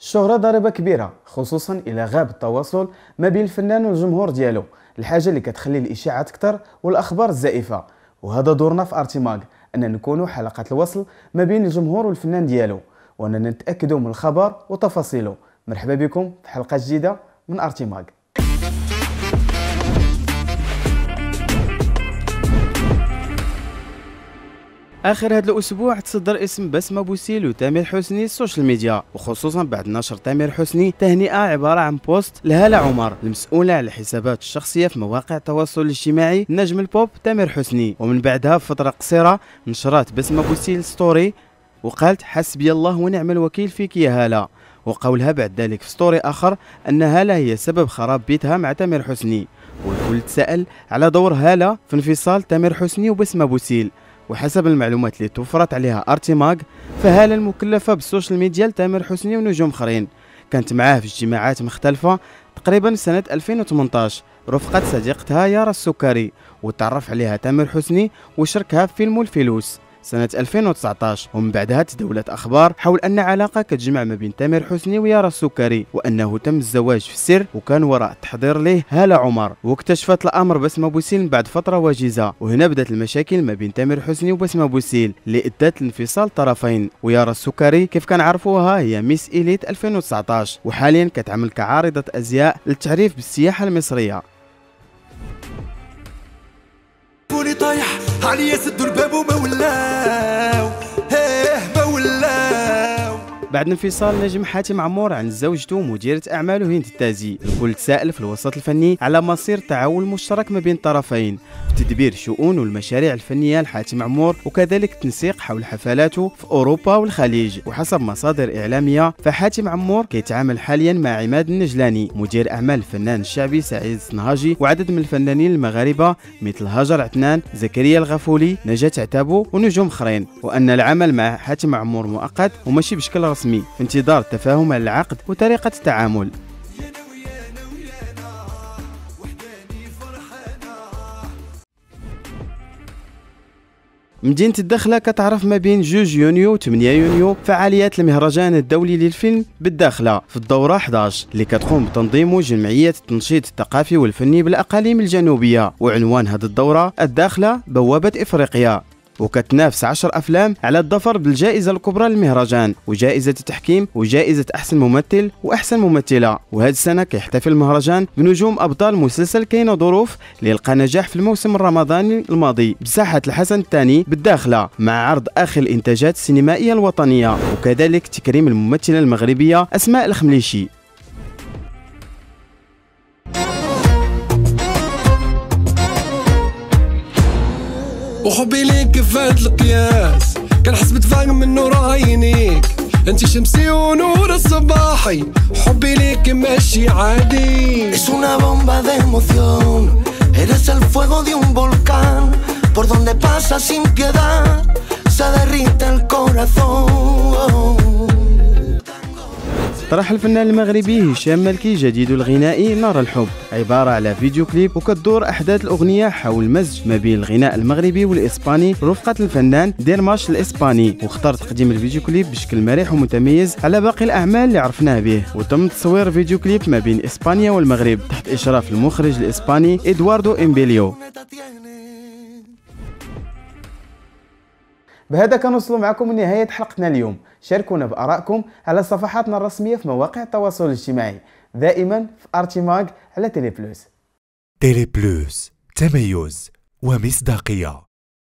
الشهرة ضربة كبيرة، خصوصا إلى غاب التواصل ما بين الفنان والجمهور ديالو، الحاجة اللي كتخلي الإشاعات أكثر والأخبار الزائفة. وهذا دورنا في ارتيماغ، أننا نكونوا حلقة الوصل ما بين الجمهور والفنان ديالو، وأننا نتأكدوا من الخبر وتفاصيله. مرحبا بكم في حلقة جديدة من ارتيماغ. اخر هذا الاسبوع تصدر اسم بسمة بوسيل وتامر حسني السوشيال ميديا، وخصوصا بعد نشر تامر حسني تهنئه عباره عن بوست لهالة عمر المسؤوله على الحسابات الشخصيه في مواقع التواصل الاجتماعي نجم البوب تامر حسني. ومن بعدها بفتره قصيره نشرت بسمة بوسيل ستوري وقالت حسبي الله ونعم الوكيل فيك يا هالة، وقولها بعد ذلك في ستوري اخر ان هالة هي سبب خراب بيتها مع تامر حسني. والكل تساءل على دور هالة في انفصال تامر حسني وبسمة بوسيل. وحسب المعلومات اللي توفرت عليها ارتيماغ، فهالة المكلفه بالسوشيال ميديا لتامر حسني ونجوم اخرين، كانت معاه في اجتماعات مختلفه تقريبا سنه 2018 رفقه صديقتها يارا السكري، وتعرف عليها تامر حسني وشاركها في فيلم الفلوس سنة 2019. ومن بعدها تداولت أخبار حول أن علاقة كتجمع ما بين تامر حسني ويارا السكري، وأنه تم الزواج في السر وكان وراء التحضير ليه هالة عمر. واكتشفت الأمر بسمة بوسيل بعد فترة وجيزة، وهنا بدأت المشاكل ما بين تامر حسني وبسمة بوسيل اللي أدت لانفصال الطرفين. ويارا السكري كيف كنعرفوها هي ميس إليت 2019، وحاليا كتعمل كعارضة أزياء للتعريف بالسياحة المصرية. طايح عليا سدوا الباب وما ولاو ما ولاو. بعد انفصال نجم حاتم عمور عن زوجته ومديرة أعماله هند التازي، الكل تساءل في الوسط الفني على مصير تعاون مشترك ما بين الطرفين في تدبير الشؤون والمشاريع الفنية لحاتم عمور، وكذلك التنسيق حول حفلاته في أوروبا والخليج. وحسب مصادر إعلامية فحاتم عمور كيتعامل حاليا مع عماد النجلاني مدير أعمال الفنان الشعبي سعيد الصنهاجي وعدد من الفنانين المغاربة مثل هاجر عتنان، زكريا الغفولي، نجاة عتابو ونجوم اخرين، وأن العمل مع حاتم عمور مؤقت وماشي بشكل رسمي في انتظار التفاهم على العقد وطريقة التعامل. مدينة الداخلة كتعرف ما بين 2 يونيو و 8 يونيو فعاليات المهرجان الدولي للفيلم بالداخلة في الدورة 11 اللي كتقوم بتنظيمه جمعية التنشيط الثقافي والفني بالأقاليم الجنوبية. وعنوان هذه الدورة الداخلة بوابة إفريقيا، وكتنافس 10 أفلام على الظفر بالجائزة الكبرى للمهرجان وجائزة التحكيم وجائزة أحسن ممثل وأحسن ممثلة. وهذه السنة كيحتفل المهرجان بنجوم أبطال مسلسل كاينة ظروف اللي لقى نجاح في الموسم الرمضاني الماضي بساحة الحسن الثاني بالداخلة، مع عرض آخر الإنتاجات السينمائية الوطنية، وكذلك تكريم الممثلة المغربية أسماء الخمليشي. وحبي ليك فات القياس كنحس بتفاهم من نور عينيك، انتي شمسي ونور الصباحي، حبي ليك ماشي عادي. Es una bomba de emoción, eres el fuego de un volcán, por donde pasa sin piedad, se derrite el corazón. طرح الفنان المغربي هشام مالكي جديد الغنائي نار الحب، عبارة على فيديو كليب وكتدور أحداث الأغنية حول مزج ما بين الغناء المغربي والإسباني رفقة الفنان ديرماش الإسباني. واختار تقديم الفيديو كليب بشكل مريح ومتميز على باقي الأعمال اللي عرفناه به. وتم تصوير فيديو كليب ما بين إسبانيا والمغرب تحت إشراف المخرج الإسباني إدواردو إمبيليو. بهذا كنوصلوا معكم لنهاية حلقتنا اليوم. شاركونا بآرائكم على صفحاتنا الرسمية في مواقع التواصل الاجتماعي، دائما في ارتيماغ على تيلي بلوس. تيلي بلوس، تميز ومصداقية.